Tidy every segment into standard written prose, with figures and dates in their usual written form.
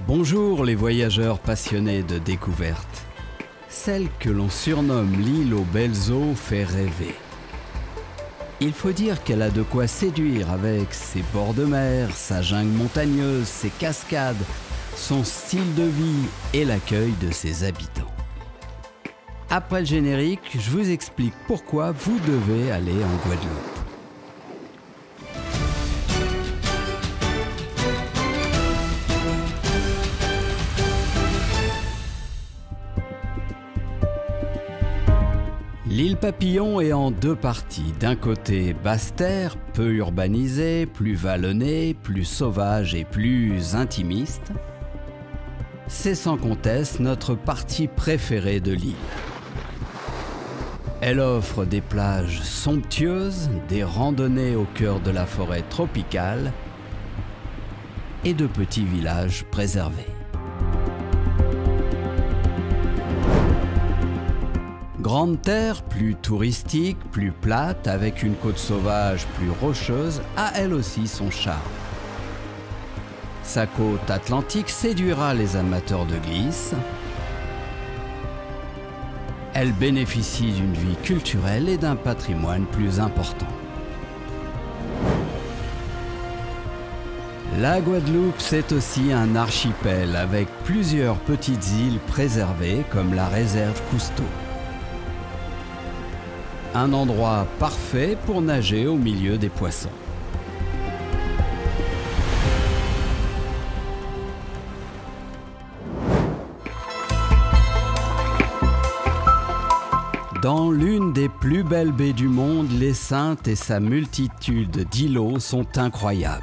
Bonjour les voyageurs passionnés de découverte. Celle que l'on surnomme l'île aux belles eaux fait rêver. Il faut dire qu'elle a de quoi séduire avec ses bords de mer, sa jungle montagneuse, ses cascades, son style de vie et l'accueil de ses habitants. Après le générique, je vous explique pourquoi vous devez aller en Guadeloupe. L'île Papillon est en deux parties. D'un côté, basse-terre, peu urbanisée, plus vallonnée, plus sauvage et plus intimiste. C'est sans conteste notre partie préférée de l'île. Elle offre des plages somptueuses, des randonnées au cœur de la forêt tropicale et de petits villages préservés. Grande terre, plus touristique, plus plate, avec une côte sauvage plus rocheuse, a elle aussi son charme. Sa côte atlantique séduira les amateurs de glisse. Elle bénéficie d'une vie culturelle et d'un patrimoine plus important. La Guadeloupe, c'est aussi un archipel avec plusieurs petites îles préservées comme la réserve Cousteau. Un endroit parfait pour nager au milieu des poissons. Dans l'une des plus belles baies du monde, les Saintes et sa multitude d'îlots sont incroyables.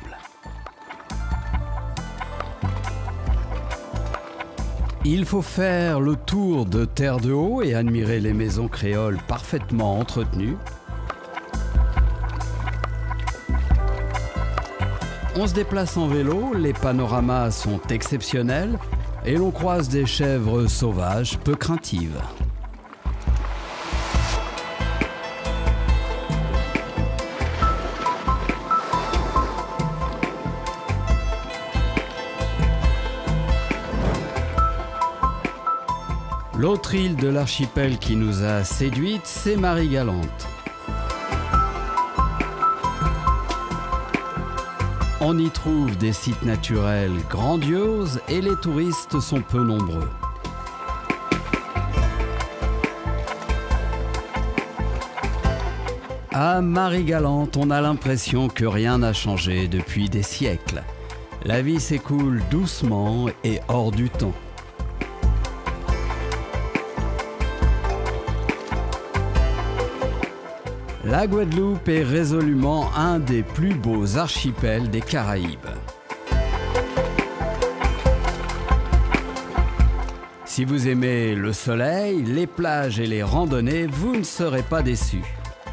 Il faut faire le tour de Terre-de-Haut et admirer les maisons créoles parfaitement entretenues. On se déplace en vélo, les panoramas sont exceptionnels et l'on croise des chèvres sauvages peu craintives. L'autre île de l'archipel qui nous a séduites, c'est Marie-Galante. On y trouve des sites naturels grandioses et les touristes sont peu nombreux. À Marie-Galante, on a l'impression que rien n'a changé depuis des siècles. La vie s'écoule doucement et hors du temps. La Guadeloupe est résolument un des plus beaux archipels des Caraïbes. Si vous aimez le soleil, les plages et les randonnées, vous ne serez pas déçus.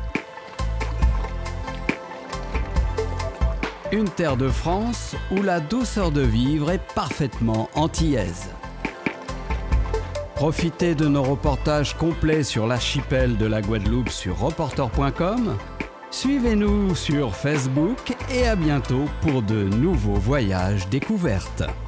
Une terre de France où la douceur de vivre est parfaitement antillaise. Profitez de nos reportages complets sur l'archipel de la Guadeloupe sur reporter.com. Suivez-nous sur Facebook et à bientôt pour de nouveaux voyages découvertes.